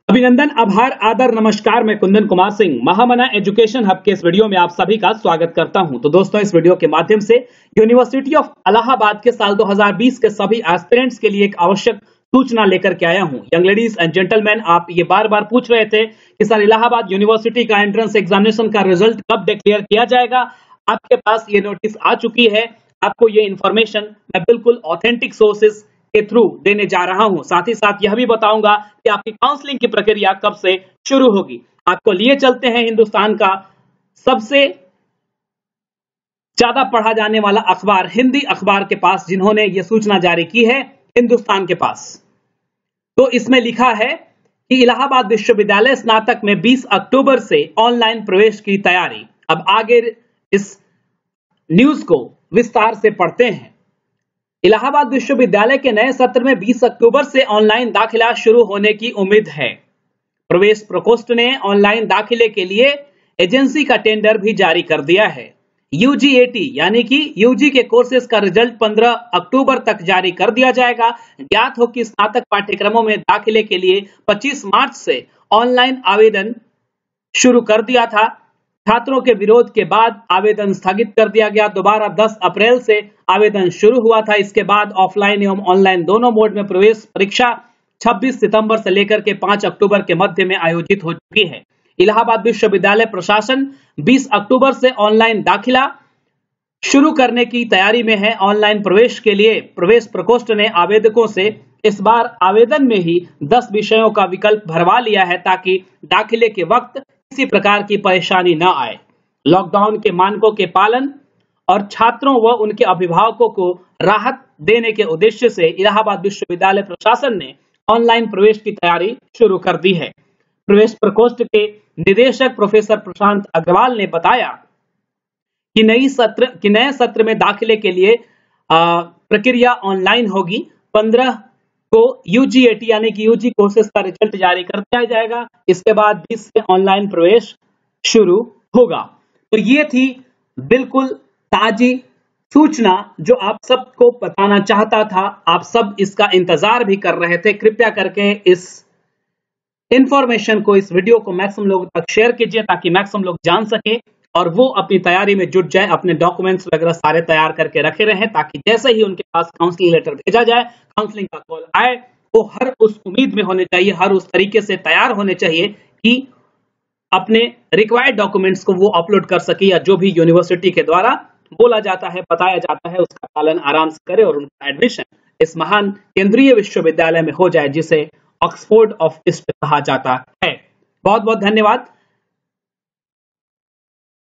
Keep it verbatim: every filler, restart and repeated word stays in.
अभिनंदन, आभार, आदर, नमस्कार। मैं कुंदन कुमार सिंह महामना एजुकेशन हब के इस वीडियो में आप सभी का स्वागत करता हूं। तो दोस्तों, इस वीडियो के माध्यम से यूनिवर्सिटी ऑफ इलाहाबाद के साल दो हज़ार बीस के सभी एस्पिरेंट्स के लिए एक आवश्यक सूचना लेकर के आया हूं। यंग लेडीज एंड जेंटलमैन, आप ये बार बार पूछ रहे थे कि सर इलाहाबाद यूनिवर्सिटी का एंट्रेंस एग्जामिनेशन का रिजल्ट कब डिक्लेयर किया जाएगा। आपके पास ये नोटिस आ चुकी है। आपको ये इंफॉर्मेशन मैं बिल्कुल ऑथेंटिक सोर्सेस के थ्रू देने जा रहा हूं। साथ ही साथ यह भी बताऊंगा कि आपकी काउंसलिंग की प्रक्रिया कब से शुरू होगी। आपको लिए चलते हैं हिंदुस्तान का सबसे ज्यादा पढ़ा जाने वाला अखबार, हिंदी अखबार के पास, जिन्होंने यह सूचना जारी की है, हिंदुस्तान के पास। तो इसमें लिखा है कि इलाहाबाद विश्वविद्यालय स्नातक में बीस अक्टूबर से ऑनलाइन प्रवेश की तैयारी। अब आगे इस न्यूज को विस्तार से पढ़ते हैं। इलाहाबाद विश्वविद्यालय के नए सत्र में बीस अक्टूबर से ऑनलाइन दाखिला शुरू होने की उम्मीद है। प्रवेश प्रकोष्ठ ने ऑनलाइन दाखिले के लिए एजेंसी का टेंडर भी जारी कर दिया है। यूजीएटी यानी कि यूजी के कोर्सेज का रिजल्ट पंद्रह अक्टूबर तक जारी कर दिया जाएगा। ज्ञात हो कि स्नातक पाठ्यक्रमों में दाखिले के लिए पच्चीस मार्च से ऑनलाइन आवेदन शुरू कर दिया था। छात्रों के विरोध के बाद आवेदन स्थगित कर दिया गया। दोबारा दस अप्रैल से आवेदन शुरू हुआ था। इसके बाद ऑफलाइन एवं ऑनलाइन दोनों मोड में प्रवेश परीक्षा छब्बीस सितंबर से लेकर के पाँच अक्टूबर के मध्य में आयोजित हो चुकी है। इलाहाबाद विश्वविद्यालय प्रशासन बीस अक्टूबर से ऑनलाइन दाखिला शुरू करने की तैयारी में है। ऑनलाइन प्रवेश के लिए प्रवेश प्रकोष्ठ ने आवेदकों से इस बार आवेदन में ही दस विषयों का विकल्प भरवा लिया है, ताकि दाखिले के वक्त किसी प्रकार की परेशानी न आए। लॉकडाउन के मानकों के पालन और छात्रों व उनके अभिभावकों को राहत देने के उद्देश्य से इलाहाबाद विश्वविद्यालय प्रशासन ने ऑनलाइन प्रवेश की तैयारी शुरू कर दी है। प्रवेश प्रकोष्ठ के निदेशक प्रोफेसर प्रशांत अग्रवाल ने बताया कि नई सत्र कि नए सत्र में दाखिले के लिए आ, प्रक्रिया ऑनलाइन होगी। पंद्रह को यूजीएटी यानी कि यूजी कोर्सेज का रिजल्ट जारी कर दिया जाएगा। इसके बाद बीस से ऑनलाइन प्रवेश शुरू होगा। तो ये थी बिल्कुल ताजी सूचना जो आप सबको बताना चाहता था। आप सब इसका इंतजार भी कर रहे थे। कृपया करके इस इंफॉर्मेशन को, इस वीडियो को मैक्सिमम लोगों तक शेयर कीजिए, ताकि मैक्सिमम लोग जान सके और वो अपनी तैयारी में जुट जाए, अपने डॉक्यूमेंट्स वगैरह सारे तैयार करके रखे रहें, ताकि जैसे ही उनके पास काउंसलिंग लेटर भेजा जाए, काउंसलिंग का कॉल आए, वो हर उस उम्मीद में होने चाहिए, हर उस तरीके से तैयार होने चाहिए कि अपने रिक्वायर्ड डॉक्यूमेंट्स को वो अपलोड कर सके, या जो भी यूनिवर्सिटी के द्वारा बोला जाता है, बताया जाता है, उसका पालन आराम से करे और उनका एडमिशन इस महान केंद्रीय विश्वविद्यालय में हो जाए, जिसे ऑक्सफोर्ड ऑफ ईस्ट कहा जाता है। बहुत बहुत धन्यवाद।